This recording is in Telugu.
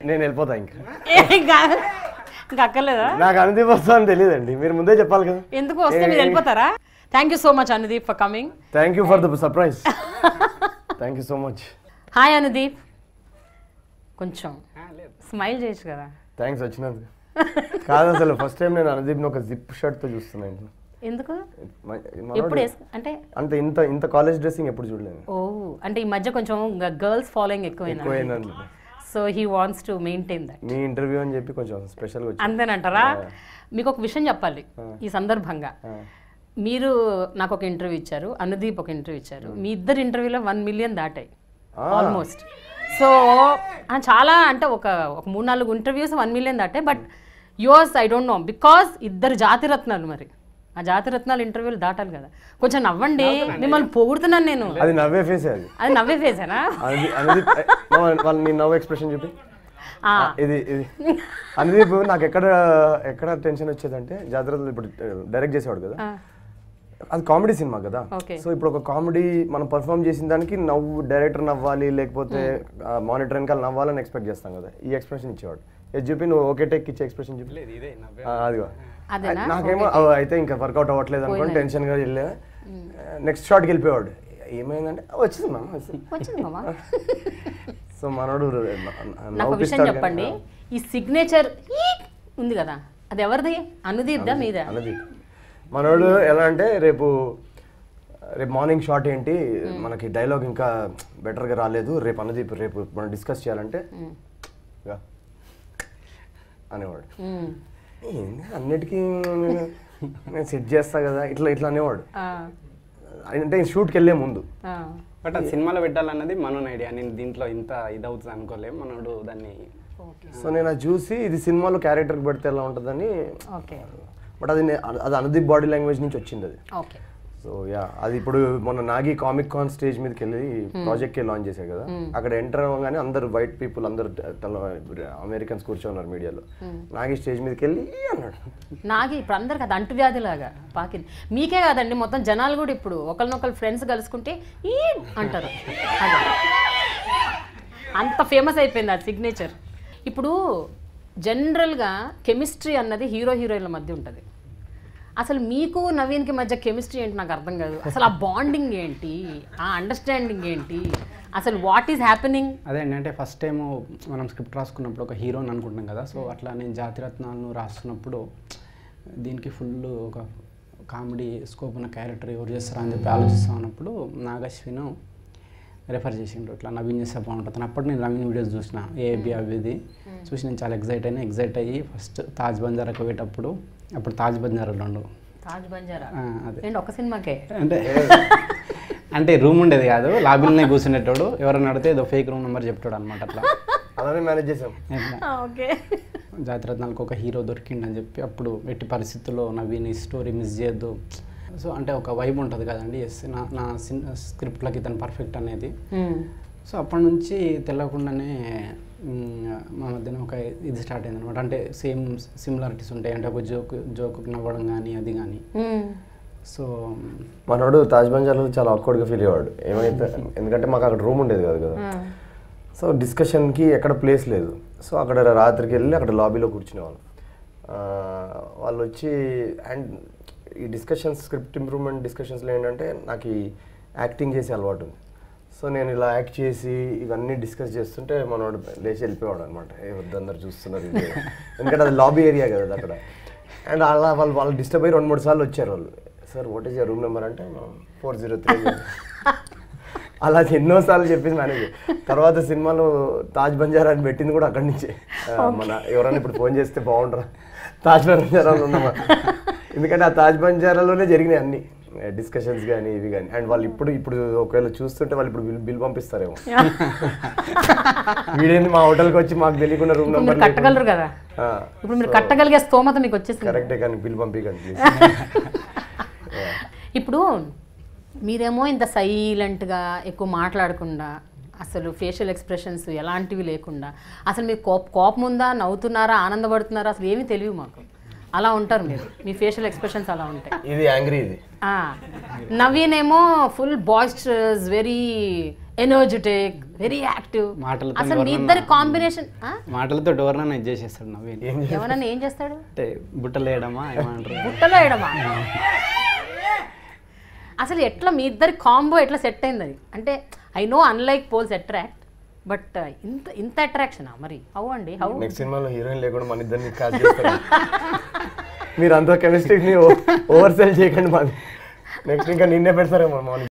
నేను వెళ్ళిపోతా ఇంకా అక్కర్లేదా? నాకు అనుదీప్ వస్తా అని తెలియదండి, మీరు ముందే చెప్పాలి కదా. ఎందుకు వస్తే మీరు వెళ్ళిపోతారా? Thank you so much Anudeep for coming. Thank you for the surprise. Thank you so much. Hi Anudeep, కొంచెం స్మైల్ చేయొచ్చు కదా. థ్యాంక్స్ వచ్చినందుకు. కాదు అసలు ఫస్ట్ టైం నేను అనుదీప్ని ఒక జిప్ షర్ట్తో చూస్తున్నాను. ఎందుకు? ఎప్పుడు అంటే అంత ఇంత ఇంత కాలేజ్ డ్రెస్సింగ్ ఎప్పుడు చూడలేదు. ఓ అంటే ఈ మధ్య కొంచెం గర్ల్స్ ఫాలోయింగ్ ఎక్కువైనా, so he wants to maintain that. మీ ఇంటర్వ్యూ అని చెప్పి కొంచెం స్పెషల్గా వచ్చింది అంతేనంటారా? మీకు ఒక విషయం చెప్పాలి ఈ సందర్భంగా. మీరు నాకు ఒక ఇంటర్వ్యూ ఇచ్చారు, అనుదీప్ ఒక ఇంటర్వ్యూ ఇచ్చారు. మీ ఇద్దరు ఇంటర్వ్యూలో 1 మిలియన్ దాటాయి ఆల్మోస్ట్. సో చాలా అంటే ఒక 3-4 ఇంటర్వ్యూస్ 1 మిలియన్ దాటాయి. But yours I don't know, because ఇద్దరు జాతిరత్నాలు. మరి ఆ జాతిరత్నాలు ఇంటర్వ్యూలు దాటాలి కదా. కొంచెం నవ్వండి, మిమ్మల్ని పొగుడుతున్నాను నేను. అది నవ్వే ఫేస్, అది నవ్వే ఫేసేనా? నవ్వు ఎక్స్ప్రెషన్ చెప్పి ఇది అనుదీప్ నాకు ఎక్కడ టెన్షన్ వచ్చేదంటే, జాతరలో ఇప్పుడు డైరెక్ట్ చేసేవాడు కదా, అది కామెడీ సినిమా కదా. సో ఇప్పుడు ఒక కామెడీ మనం పర్ఫామ్ చేసిన దానికి డైరెక్టర్ నవ్వాలి, లేకపోతే మానిటర్ వెనకాల నవ్వాలని ఎక్స్పెక్ట్ చేస్తాం కదా. ఈ ఎక్స్ప్రెషన్ ఇచ్చేవాడు. ఇది చెప్పి నువ్వు ఓకే టేక్ ఇచ్చే ఎక్స్ప్రెషన్ చెప్పి అదిగో నాకేమో అయితే ఇంకా వర్కౌట్ అవ్వట్లేదు అనుకోండి, టెన్షన్గా వెళ్ళా. నెక్స్ట్ షాట్కి వెళ్ళిపోయాడు. ఏమైందంటే వచ్చింది మామ. సో మనోడు నాకు విషయం చెప్పండి, ఈ సిగ్నేచర్ ఉంది కదా, అది ఎవరిది? అనుదీప్ దా మీద? అనుదీప్. మనోడు ఎలా అంటే రేపు మార్నింగ్ షాట్ ఏంటి, మనకి డైలాగ్ ఇంకా బెటర్గా రాలేదు, రేపు అనుదీప్ రేపు మనం డిస్కస్ చేయాలంటే అనేవాడు. అన్నిటికీ నేను సెట్ చేస్తా కదా, ఇట్లా అనేవాడు. అంటే షూట్కి వెళ్ళే ముందు. బట్ ఆ సినిమాలో పెట్టాలన్నది మనోని ఐడియా. నేను దీంట్లో ఇంత ఇదవుతుంది అనుకోలేము, మనోడు దాన్ని. సో నేను అది చూసి ఇది సినిమాలో క్యారెక్టర్కి పెడితే ఎలా ఉంటుందని. బట్ అది అనుదీప్ బాడీ లాంగ్వేజ్ నుంచి వచ్చింది అది. సో అది ఇప్పుడు మొన్న నాగి కామిక్ కాన్ స్టేజ్ మీదకి వెళ్ళి ప్రాజెక్ట్కి లాంచ్ చేశారు కదా, అక్కడ ఎంటర్ అవ్వగానే అందరు వైట్ పీపుల్ అందరు అమెరికన్స్ కూర్చోన్నారు మీడియాలో. నాగి స్టేజ్ మీదకి వెళ్ళి అన్నాడు. నాగి ఇప్పుడు అందరికి అది అంటువ్యాధి లాగా పాకింది. మీకే కాదండి, మొత్తం జనాలు కూడా ఇప్పుడు ఒకరినొకరు ఫ్రెండ్స్ కలుసుకుంటే ఈ అంటారు. అంత ఫేమస్ అయిపోయింది ఆ సిగ్నేచర్. ఇప్పుడు జనరల్గా కెమిస్ట్రీ అన్నది హీరో హీరోయిన్ల మధ్య ఉంటుంది. అసలు మీకు నవీన్కి మధ్య కెమిస్ట్రీ ఏంటి నాకు అర్థం కాదు. అసలు ఆ బాండింగ్ ఏంటి, ఆ అండర్స్టాండింగ్ ఏంటి, అసలు వాట్ ఈస్ హ్యాపెనింగ్? అదే అంటే ఫస్ట్ టైం మనం స్క్రిప్ట్ రాసుకున్నప్పుడు ఒక హీరోని అనుకుంటున్నాం కదా. సో అట్లా నేను జాతిరత్నాలను రాస్తున్నప్పుడు దీనికి ఫుల్ ఒక కామెడీ స్కోప్ ఉన్న క్యారెక్టర్ ఎవరు చేస్తారా అని చెప్పి ఆలోచిస్తాం అన్నప్పుడు నాగశ్విను రెఫర్ చేసిండు, ఇట్లా నవీన్ చేస్తే బాగుంటుంది. అప్పటి నేను నవీన్ వీడియోస్ చూసిన ఏబి అవిది చూసి నేను చాలా ఎగ్జైట్ అయ్యి ఫస్ట్ తాజ్ బంజారాకి పోయేటప్పుడు, అప్పుడు తాజ్ బంజారాలో ఉండు. తాజ్ బంజారా అదే ఒక సినిమాకే అంటే రూమ్ ఉండేది కాదు, లాబీలోనే కూర్చునేటోడు. ఎవరైనా అడిగితే ఏదో ఫేక్ రూమ్ నెంబర్ చెప్తాడు అనమాట. అట్లా అలానే మేనేజ్ చేసాం. జాతిరత్నాలకు ఒక హీరో దొరికిండని చెప్పి అప్పుడు ఎట్టి పరిస్థితుల్లో నవీన్ ఈ స్టోరీ మిస్ చేయొద్దు. సో అంటే ఒక వైబ్ ఉంటుంది కదండి, ఎస్ నా స్క్రిప్ట్లకి ఇతను పర్ఫెక్ట్ అనేది. సో అప్పటి నుంచి తెలియకుండానే మా మధ్యన ఒక ఇది స్టార్ట్ అయింది అనమాట. అంటే సిమిలారిటీస్ ఉంటాయి, అంటే ఒక జోక్ నవ్వడం కానీ అది కానీ. సో మనోడు తాజ్ బంజారాలో చాలా ఆక్వర్డ్గా ఫీల్ అయ్యేవాడు. ఏమైతే ఎందుకంటే మాకు అక్కడ రూమ్ ఉండేది కాదు కదా. సో డిస్కషన్కి ఎక్కడ ప్లేస్ లేదు. సో అక్కడ రాత్రికి వెళ్ళి అక్కడ లాబీలో కూర్చునేవాళ్ళు. వాళ్ళు వచ్చి అండ్ ఈ డిస్కషన్స్ స్క్రిప్ట్ ఇంప్రూవ్మెంట్ డిస్కషన్స్లో ఏంటంటే నాకు ఈ యాక్టింగ్ చేసే అలవాటు ఉంది. సో నేను ఇలా యాక్ట్ చేసి ఇవన్నీ డిస్కస్ చేస్తుంటే మనోడు లేచి వెళ్ళిపోయాడు అనమాట. వద్దు అందరు చూస్తున్నారు, ఎందుకంటే అది లాబీ ఏరియా కదా అక్కడ. అండ్ అలా వాళ్ళు డిస్టర్బ్ అయ్యి 2-3 సార్లు వచ్చారు వాళ్ళు. Sir what is your room number అంటే 403. అలా ఎన్నోసార్లు చెప్పింది మేనేజర్. తర్వాత సినిమాలో తాజ్ బంజారా అని పెట్టింది కూడా అక్కడి నుంచే. మన ఎవరైనా ఇప్పుడు ఫోన్ చేస్తే బాగుండరా తాజ్ బంజారాలో ఉన్నామా, ఎందుకంటే ఆ తాజ్ బంజారాలోనే జరిగినాయి అన్ని డిస్కషన్స్ కానీ ఇవి కానీ. అండ్ వాళ్ళు ఇప్పుడు ఒకవేళ చూస్తుంటే వాళ్ళు ఇప్పుడు బిల్ పంపిస్తారేమో, వీడేంది మా హోటల్కి వచ్చి మాకు తెలియకుండా రూమ్ నెంబర్ కట్టగలరు కదా. ఇప్పుడు మీరు కట్టగలిగే స్తోమత మీకు వచ్చేసింది. కరెక్టే, కానీ బిల్ పంపించండి ప్లీజ్. ఇప్పుడు మీరేమో ఇంత సైలెంట్గా ఎక్కువ మాట్లాడకుండా, అసలు ఫేషియల్ ఎక్స్ప్రెషన్స్ ఎలాంటివి లేకుండా, అసలు మీకు కోపం ఉందా, నవ్వుతున్నారా, ఆనందపడుతున్నారా, అసలు ఏమీ తెలియదు మాకు. అలా ఉంటారు మీరు, మీ ఫేషియల్ ఎక్స్ప్రెషన్స్ అలా ఉంటాయి. ఇది యాంగ్రీ, ఇది నవీన్ ఏమో full boisterous, very energetic, very active. అసలు మీ ఇద్దరి కాంబినేషన్. మాటలతో డోర్న చేసేస్తాడు నవీన్. ఏమన్నా ఏం చేస్తాడు అంటే బుట్టలు వేయడమా, ఏమంటారు బుట్టలో వేయడమా? అసలు ఎట్లా మీ ఇద్దరి కాంబో ఎట్లా సెట్ అయింది అది? అంటే I know unlike poles attract, but ఇంత అట్రాక్షనా మరి? హౌ అండి, హౌ? నెక్స్ట్ సినిమాలో హీరోయిన్ లేకుండా మన ఇద్దరిని కాల్ చేస్తారు. మీరు అంత కెమిస్ట్రీని ఓవర్ సెల్ చేయకండి. నెక్స్ట్ ఇంకా నిన్నే పెడతారేమో.